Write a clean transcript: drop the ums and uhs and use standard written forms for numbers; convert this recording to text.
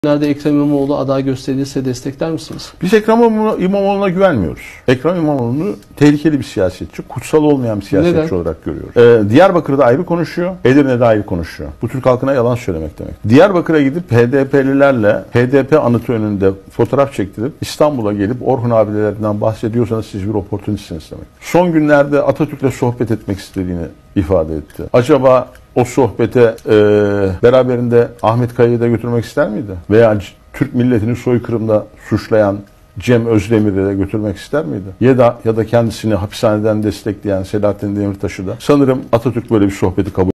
Nerede Ekrem İmamoğlu aday gösterilirse destekler misiniz? Biz Ekrem İmamoğlu'na güvenmiyoruz. Ekrem İmamoğlu'nu tehlikeli bir siyasetçi, kutsal olmayan bir siyasetçi Neden? olarak görüyoruz. Diyarbakır'da ayrı konuşuyor, Edirne'de ayrı konuşuyor. Bu Türk halkına yalan söylemek demek. Diyarbakır'a gidip HDP'lilerle HDP anıtı önünde fotoğraf çektirip İstanbul'a gelip Orhun abilerinden bahsediyorsanız siz bir oportunistsiniz demek. Son günlerde Atatürk'le sohbet etmek istediğini ifade etti. Acaba o sohbete beraberinde Ahmet Kaya'yı da götürmek ister miydi? Veya Türk milletini soykırımda suçlayan Cem Özdemir'i de götürmek ister miydi? Ya da kendisini hapishaneden destekleyen Selahattin Demirtaş'ı da. Sanırım Atatürk böyle bir sohbeti kabul